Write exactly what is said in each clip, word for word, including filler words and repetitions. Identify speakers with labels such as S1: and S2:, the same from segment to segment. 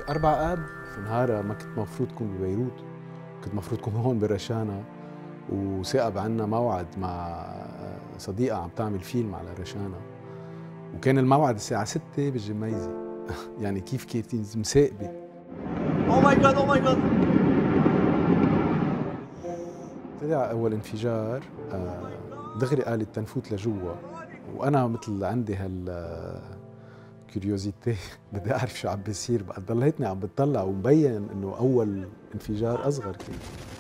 S1: أربع آب في نهارها ما كنت مفروض كون ببيروت، كنت مفروض كون هون برشانة، وثاقب عنا موعد مع صديقة عم تعمل فيلم على رشانة، وكان الموعد الساعة ستة بالجميزة. يعني كيف كانت مثاقبة.
S2: اوه ماي جاد اوه ماي جاد.
S1: طلع أول انفجار، آه، دغري قالت تنفوت لجوا، وأنا مثل عندي هال كيوريوزيتي بدي أعرف شو عم بيصير. بقى ضليتني عم بتطلع ومبين إنه أول انفجار أصغر كان.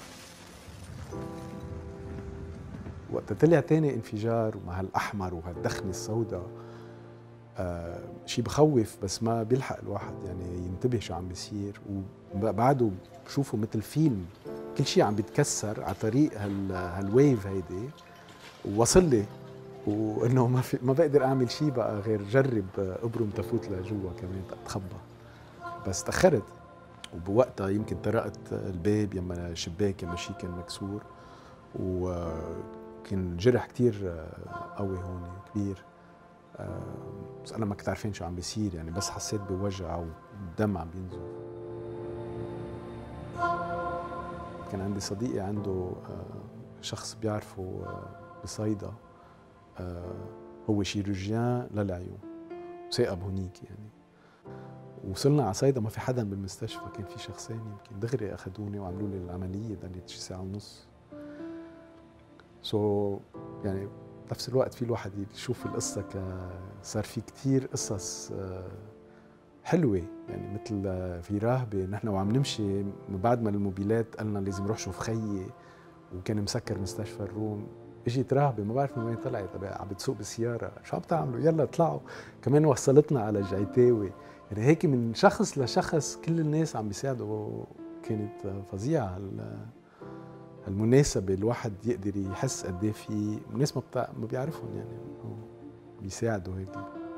S1: وقت طلع تاني انفجار ومع هالأحمر وهالدخنة السوداء، آه شيء بخوف، بس ما بيلحق الواحد يعني ينتبه شو عم بيصير. وبعده بشوفه مثل فيلم، كل شيء عم بيتكسر على طريق هال هالويف هيدي، ووصل لي وانه ما في ما بقدر اعمل شيء بقى غير جرب ابرم تفوت لجوا كمان اتخبى. بس تاخرت، وبوقتها يمكن طرقت الباب يما الشباك يما شيء كان مكسور، وكان جرح كتير قوي هون كبير. بس انا ما كنت عارفين شو عم بيصير يعني، بس حسيت بوجع والدم عم بينزل. كان عندي صديقي عنده شخص بيعرفه بصيدا، هو شيروجيان للعيون وثاقب هونيك يعني. وصلنا على صيدا ما في حدا بالمستشفى، كان في شخصين يمكن، دغري اخذوني وعملوا لي العمليه، ضليت شي ساعه ونص. سو so, يعني بنفس الوقت في الواحد يشوف القصه ك صار في كثير قصص حلوه يعني، مثل في راهبه نحن وعم نمشي من بعد ما الموبيلات قالنا لازم نروح شوف خيي، وكان مسكر مستشفى الروم. اجت راهبه ما بعرف من وين طلعت، عم بتسوق بالسياره، شو عم تعملوا؟ يلا اطلعوا. كمان وصلتنا على جعيتاوي يعني، هيك من شخص لشخص كل الناس عم بيساعدوا. كانت فظيعه هالمناسبه، الواحد يقدر يحس قد ايه في ناس ما بتاع ما بيعرفهم يعني بيساعدوا هيك.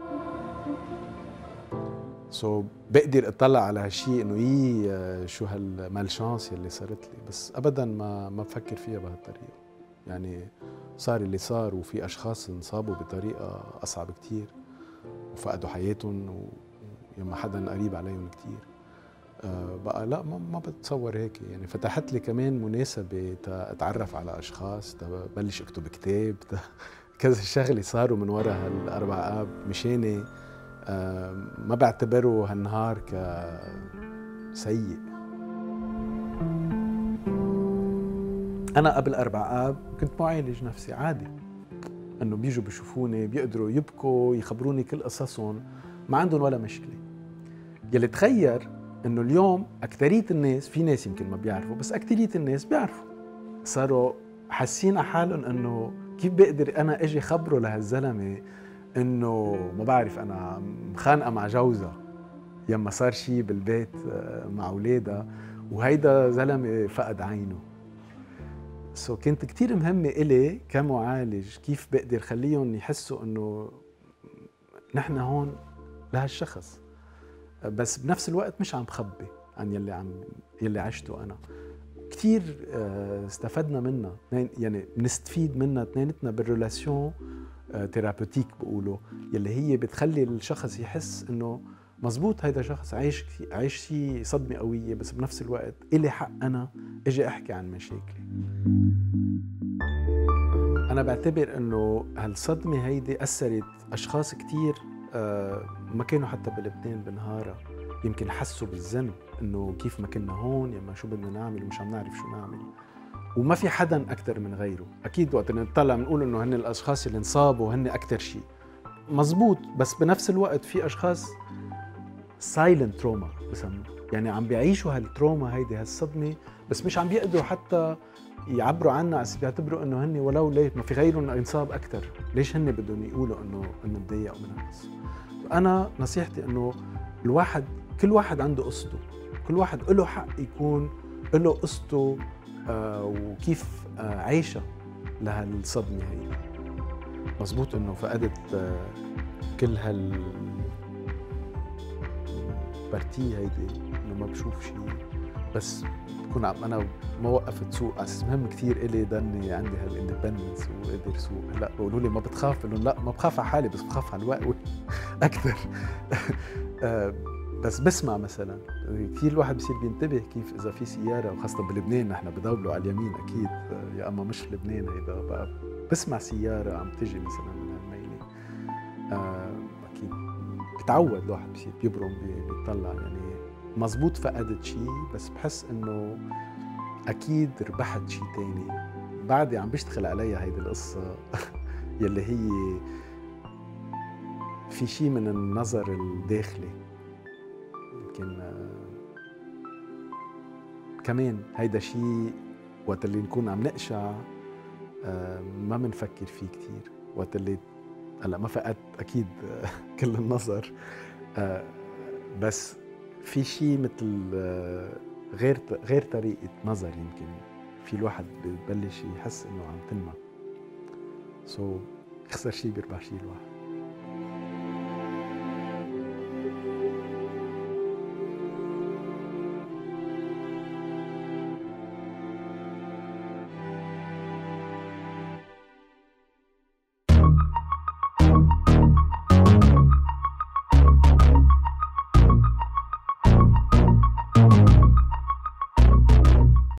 S1: سو so, بقدر اطلع على هالشيء انه يي شو هالمالشانس اللي صارت لي، بس ابدا ما ما بفكر فيها بهالطريقه يعني. صار اللي صار، وفي اشخاص انصابوا بطريقه اصعب كتير وفقدوا حياتهم، ويما حدا قريب عليهم كتير. أه بقى لا ما, ما بتصور هيك يعني. فتحت لي كمان مناسبه اتعرف على اشخاص، تبلش اكتب كتاب، كذا شغله صاروا من وراء هالاربع اب مشاني. أه ما بعتبره هالنهار كسيء. أنا قبل أربع آب كنت معالج نفسي عادي، إنه بيجوا بيشوفوني بيقدروا يبكوا يخبروني كل قصصهم، ما عندهم ولا مشكلة. يلي تغير إنه اليوم أكترية الناس، في ناس يمكن ما بيعرفوا بس أكترية الناس بيعرفوا، صاروا حاسين على حالهم إنه كيف بقدر أنا أجي خبره لهالزلمة إنه ما بعرف أنا مخانقة مع جوزها يما صار شي بالبيت مع أولادها، وهيدا زلمة فقد عينه. سو so, كانت كتير مهمة إلي كمعالج كيف بقدر خليهم يحسوا إنه نحن هون لهالشخص، بس بنفس الوقت مش عم بخبي عن يلي عم يلي عشته أنا. كتير استفدنا منها يعني، بنستفيد منها اثنيناتنا بالريلاسيون ثيرابيوتيك بقولوا، يلي هي بتخلي الشخص يحس إنه مزبوط هيدا شخص عايش عايش شي صدمة قوية، بس بنفس الوقت إلي حق أنا اجي أحكي عن مشاكلي. أنا بعتبر إنه هالصدمة هيدي أثرت أشخاص كتير ما كانوا حتى بلبنان بنهارها، يمكن حسوا بالذنب إنه كيف ما كنا هون، يما شو بدنا نعمل ومش عم نعرف شو نعمل، وما في حدا أكتر من غيره. أكيد وقت نطلع بنقول إنه هن الأشخاص اللي انصابوا هن أكتر شيء مزبوط، بس بنفس الوقت في أشخاص سايلنت تروما بسموه، يعني عم بيعيشوا هالتروما هيدي هالصدمة، بس مش عم بيقدروا حتى يعبروا عنها، بس بيعتبروا انه هن ولو ليه ما في غيرهم انصاب اكثر، ليش هن بدهم يقولوا انه انه تضايقوا من هالقصة. انا نصيحتي انه الواحد كل واحد عنده قصته، كل واحد له حق يكون له قصته آه وكيف آه عايشة لهالصدمة هي. مزبوط انه فقدت آه كل هال بارتي هيدي، انه ما بشوف شيء، بس بكون عم انا ما وقفت سوق على اساس مهم كثير الي ضلني عندي هالاندبندنس وقدر سوق. هلا بقولوا لي ما بتخاف، بقول لهم لا ما بخاف على حالي، بس بخاف على الوقت اكثر. بس بسمع مثلا كثير الواحد بصير بينتبه كيف اذا في سياره، وخاصه بلبنان نحن بدولوا على اليمين اكيد، يا اما مش لبنان هيدا بقى، بسمع سياره عم تجي مثلا من هالميله آه اكيد بتعود الواحد بصير بيبرم بيطلع يعني مزبوط فقدت شيء، بس بحس انه اكيد ربحت شيء تاني. بعدي عم بشتغل عليها هيدي القصه يلي هي في شيء من النظر الداخلي يمكن آه كمان هيدا شيء وقت اللي نكون عم نقشع آه ما منفكر فيه كتير، وقت اللي هلا ما فقدت اكيد آه كل النظر آه بس في شيء مثل آه غير غير طريقة نظر، يمكن في الواحد ببلش يحس انه عم تنمى سو so, يخسر شيء بيربح شيء الواحد.